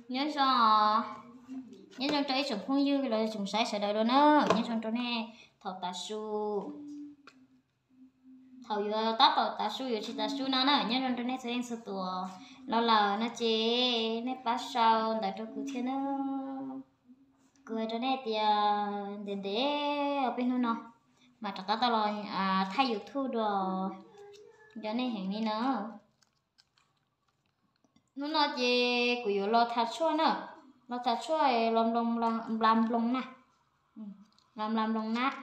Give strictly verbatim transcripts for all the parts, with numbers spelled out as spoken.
nhớ sao nhớ trong trái trồng không dư là trồng sai sai đời đó nữa nhớ trong chỗ này thọ tạ su thọ vừa tát thọ tạ su vừa chỉ tạ su nó nữa nhớ trong chỗ này sẽ lên số tuổi nó là nó chế nó bắt sau tại trong cụ thiên nữa cười chỗ này thì để để ở bên nó mà chắc cả tao là à thay YouTube rồi cho nên hàng này nữa nó nói gì của yêu lo thật chua nữa lo thật chua làm làm làm làm lông nè làm làm lông nát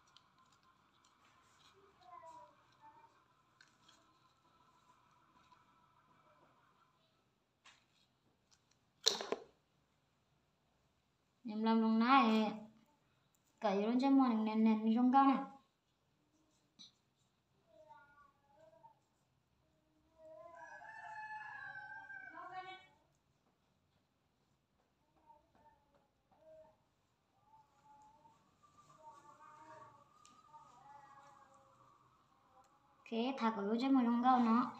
làm làm lông nát cả yêu luôn cho mọi nền nền trong cao nè cái thà của cho mọi trong cao nó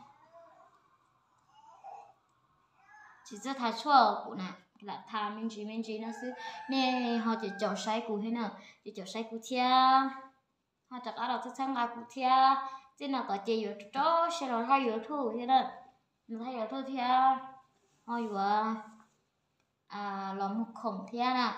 chỉ cho thà chua của nè là thà mình chỉ mình chỉ nó xứ nè họ chỉ chọn sai cụ thế nào chỉ chọn sai cụ thia họ chắc ở đâu chắc chắn là cụ thia chứ nào có chỉ yếu cho sẽ là thay yếu thu thế đó nó thay yếu thu thia họ yếu à làm một khổng thia nè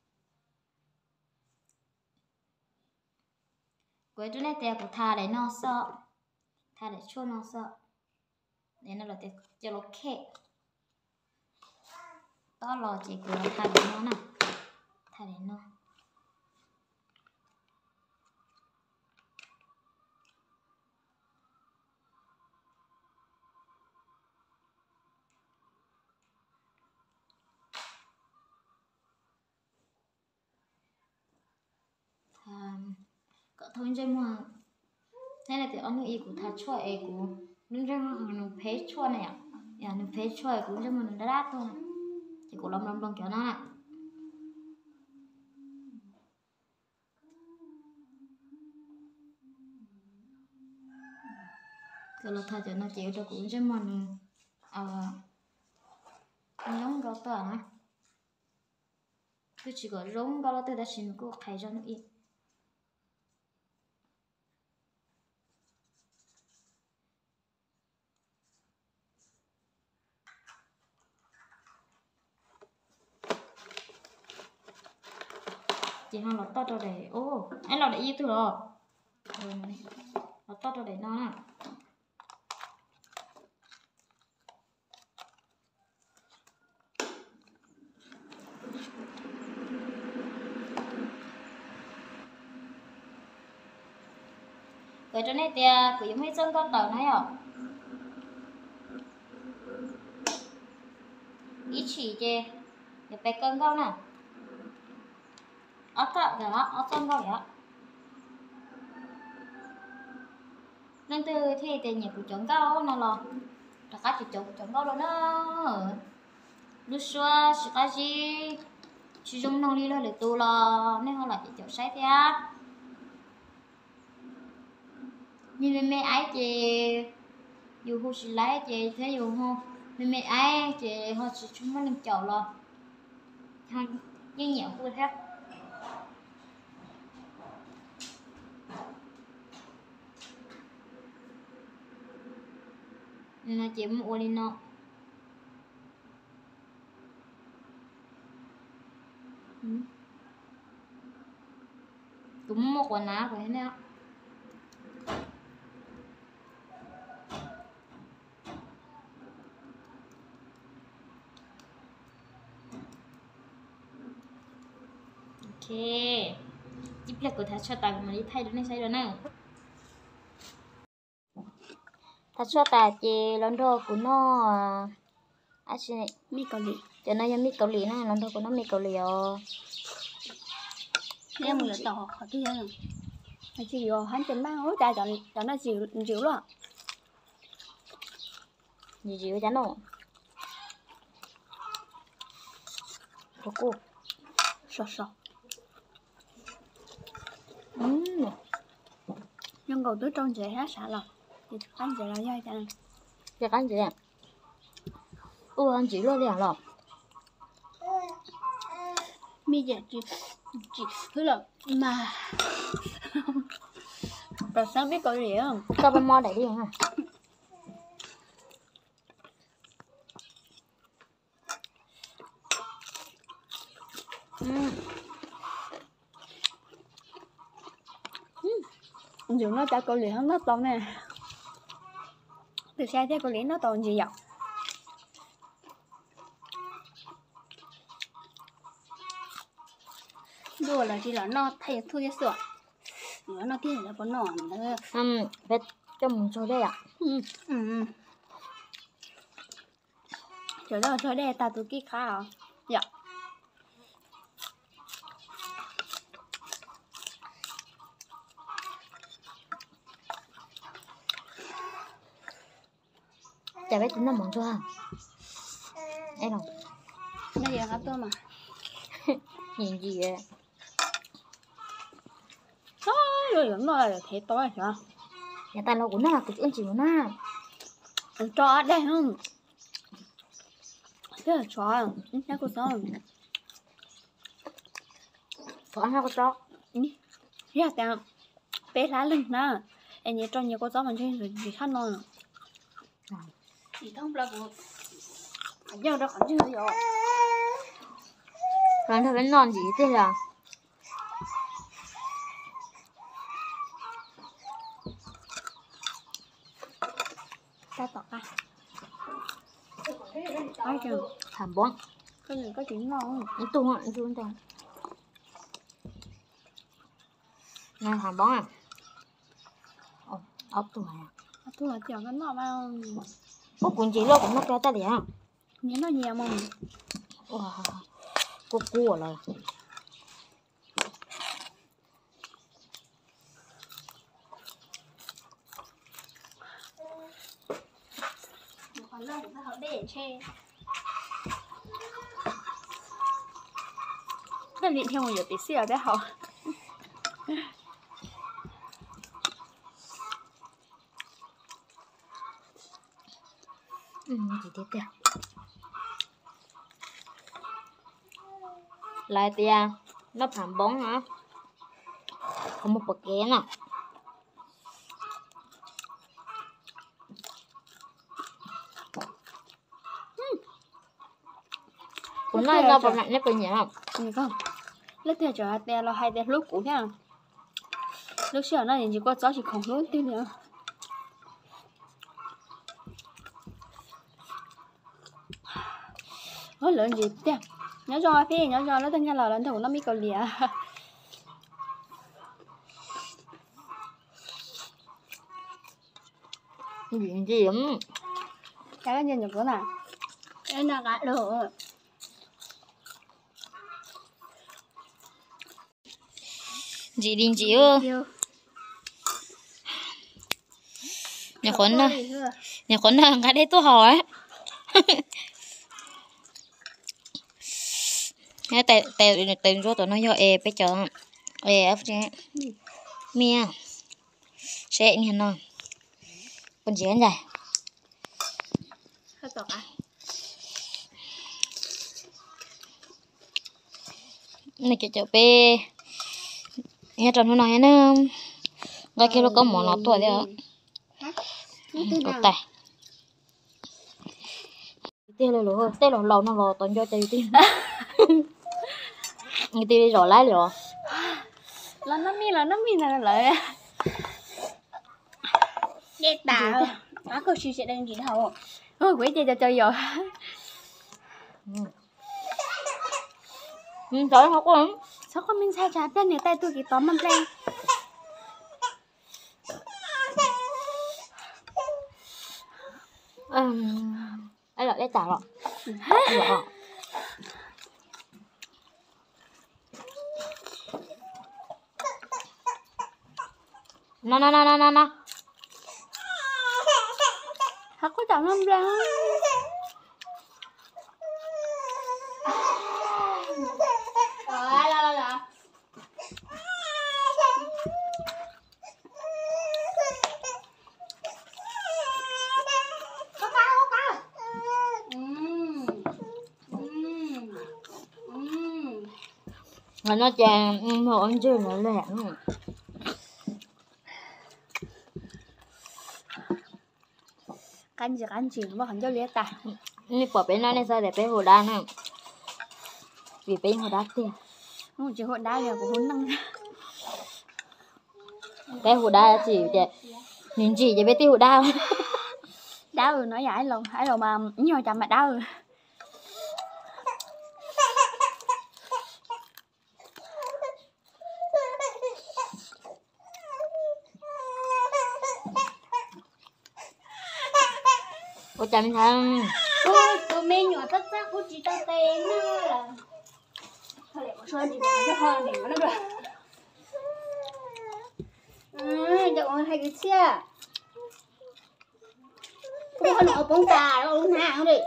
cuối chỗ này thì cụ thà để nó sợ thà để cho nó sợ để nó là để cho nó khét đó là chỉ của thà để nó nè thà để nó thà cỡ thôi chơi mà thế là thì ông ý của thà chua ấy của nhưng chơi mà nó phê chua này à nhà nó phê chua ấy cũng chơi mà nó đắt thôi chỉ của lòng lòng lòng kiểu nó nè cái là thà cho nó chịu cho cũng chơi mà à giống gạo tỏi nè cứ chỉ có giống gạo tỏi đã xin cô khai cho nó ít chị họ lọt to cho để ô anh lọt để ý thử rồi rồi này lọt to cho để nó nè cái chỗ này thì cứ giống như chân con tàu này à ít chỉ chê để bé cân câu nè ớt á kìa ớt chân câu vậy nên từ thì thì nhiều của chọn câu nào là tất cả chỉ chọn chọn câu đó nữa lúc xưa sẽ có gì chỉ dùng nông đi lên để tu là nên họ lại chỉ chọn sai thế nhưng mẹ ấy thì dù họ chỉ lấy thì thế dù họ mẹ ấy thì họ chỉ chúng nó làm chậu là nhưng nhiều hơn hết nên là chỉ mua lên nó cũng một quần áo vậy nè ok tiếp là của thà cho ta mà đi thay đó này sai đó nè thà cho ta chỉ lần đầu của nó à chị này mi cà lì cho nó giống mi cà lì này lần đầu của nó mi cà lì ờ nếu mình tỏ họ cái gì này chỉ có hắn chân mang hối ta cho cho nó chịu chịu rồi gì chịu chán không cô cô sọ sọ ừm nhưng cầu tới trong trẻ hát xả lọc thì anh sẽ là như thế này chắc anh chị ạ ủa anh chỉ lo liền lọ mi giờ chỉ chỉ thứ là mà rồi sáng biết coi gì không? Cho bên mo đẩy đi hả? Dù nó chả coi liền không nó to nè. Từ xa thấy coi liền nó to gì vậy? Đùa là chỉ là nó thay thôi cái sữa. Nữa nó kia là có nón nữa. Um, biết cho mình cho đây ạ. Ừ. Ừ. Chỗ đó chỗ đây ta tụi kia khá à? Dạ. Chả biết tính là món cho hả? Em không? Nó giờ hấp tôi mà. Nhìn gì vậy? Rồi nó là thế to rồi hả? Nhà ta lâu cũng nào cái chuyện chịu na. Cho ở đây không? Thế là cho, nó có sao? Có ăn có cho. Thế là tao bé lá lưng nè. Em nhớ cho nhiều con gió mà chơi rồi gì khác non. Thì không là của giờ đó còn chưa rồi. Còn thằng vẫn non gì thế là? Ta tỏ à? Ai kìa? Thảm bón. Cái này có chuyện ngon không? Nó tung ạ, nó tung tung. Này thảm bón à? Ồ, ốc tung này à? Ốc tung là tiểu cái nọ mà. Ốc cuốn chỉ lo cũng nó kéo ta để à? Nhớ nó nhiều mà. Wow, cô cua rồi. Còn lên nó họ để che. Cái điện theo một giờ tí xíu đấy hả? Ừ, chỉ tiếp theo. Lại tia, nó thảm bón hả? Không một bậc ghé nào. Cũng nói ra bậc nặng nhất của nhỉ không? Nhìn không? Lúc theo cho hai tên là hai tên lúc cũ nha. Lúc xưa nó chỉ có gió chỉ không luôn tiêu nữa. Ôi lớn gì thế? Nhớ cho phi nhớ cho nó tên nghe là lần đầu nó mới cầu lìa. Gì gì lắm. Cái nó nhìn được nữa nè. Đây là cái đồ. Chị đình chị ơi. Nhà khuẩn nè. Nhà khuẩn nè, cái đấy tôi hỏi. Nghe tại tại tại rồi tụi nó do e bây giờ e ấp chứ mía sẽ như nào con gì anh vậy Hết rồi à? này cái chỗ pe nghe tròn hôm nay nó ngay khi nó có món nó tuổi đấy ạ tốt tay tiêu rồi rồi tiêu rồi lâu nó rồi toàn cho tiêu tiêu người tiêu đi rồi lái rồi là nó mi là nó mi là lại ghét tao á cô chị sẽ đang gì đâu ôi quỷ chơi cho chơi rồi ừ trời không có lắm sao con mình sai trái bên này tay tôi cái tóm mâm lên um ấy là cái tả rồi rồi nó nó nó nó nó nó thật có chồng mâm lên Mà nó chàng một ăn chưa nó lẹ nữa. Canh gì canh gì mà hắn cho liệt ta. Ini bỏ bên nó này sao để bên hồ đá này. Vì bên hồ đá tiền. Không chỉ hồ đá là của hôn năng. Cái hồ đá chỉ để nhìn chỉ để biết tiêu hồ đá. Đá rồi nói giải lòng, ai lòng mà nhỏ chậm mà đá rồi. Cô chăm thằng. Ôi, tụi mình nhỏ tất sắc của chị tao tên nữa là. Thôi để có sơn thì nó cho hơn để nó được. À, đậu hay cái chia. Không có nổ bóng tà đâu, luôn hàng đi.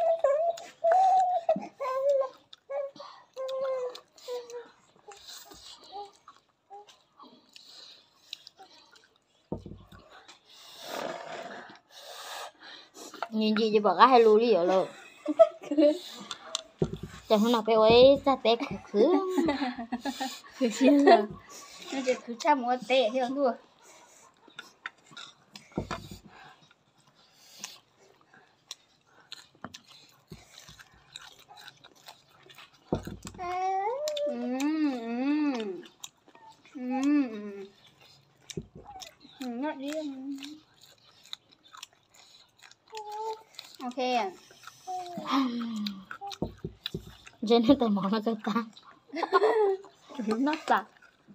Nhìn gì cho bà gái hay lùi đi ở rồi. Chẳng hôm nào phải ấy ra té khử khứ. Khử xin rồi. Nó chỉ khử trăm một tệ thì không đùa. Ừm. Ừm. Nó đi. Ok. Trên hết tay món nó cho ta. Nó là.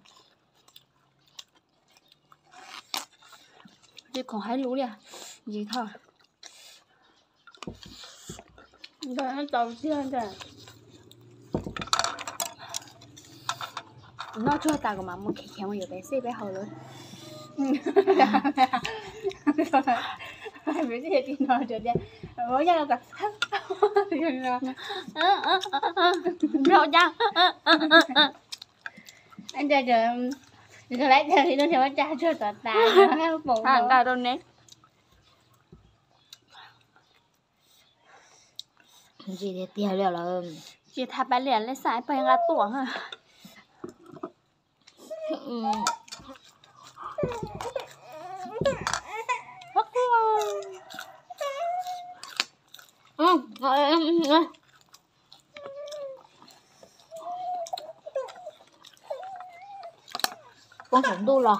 Đi còn hai lú đi à? Gì thôi. Đây nó đầu tiên rồi. Nó chưa ta của mà một cái khéo mà bé xí bé hầu luôn. Bé xí thì nó trở đi. Bố nha là rõ ràng. Anh chờ chờ rồi lấy chờ thì nó sẽ trả cho tao ta nó hàng ta đâu nè. Gì để tiêu liệu là chị thà bà liền lấy sải phải là tuổi hả? Ừ. Ừ, con sống đu lò.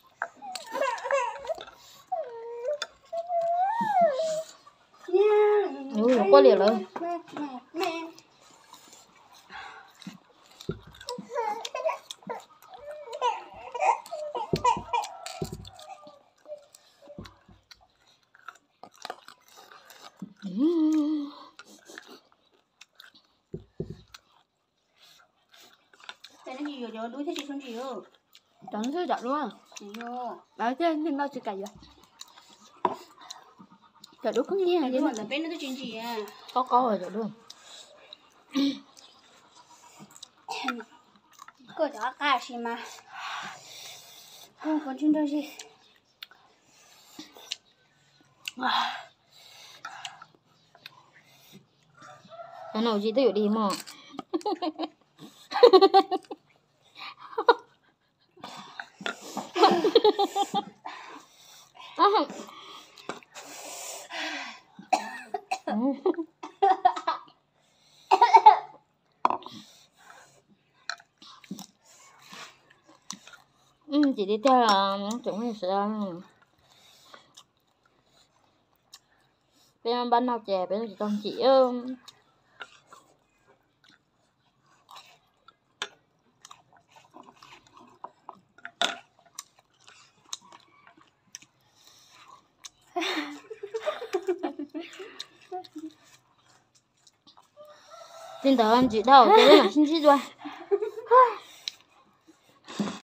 Ui, nó quá liệt rồi. Cái này gì rồi, đuôi thế chị không chịu. Chẳng thấy giật luôn. Vô. Bảo chứ nên bao chị cày vậy. Trời đuôi không nghe hả? Nhưng mà là bên nó chuyện gì à? Có có rồi rồi đúng. Cô chó cả gì mà. Không có chuyện đâu gì. Cái nào gì tôi đi mà. Ừ, chị đi theo là chúng mình sẽ bên ban nào chè bên chị toàn chị ơi. Xin tớ anh chị đâu, cái này là xin chị rồi.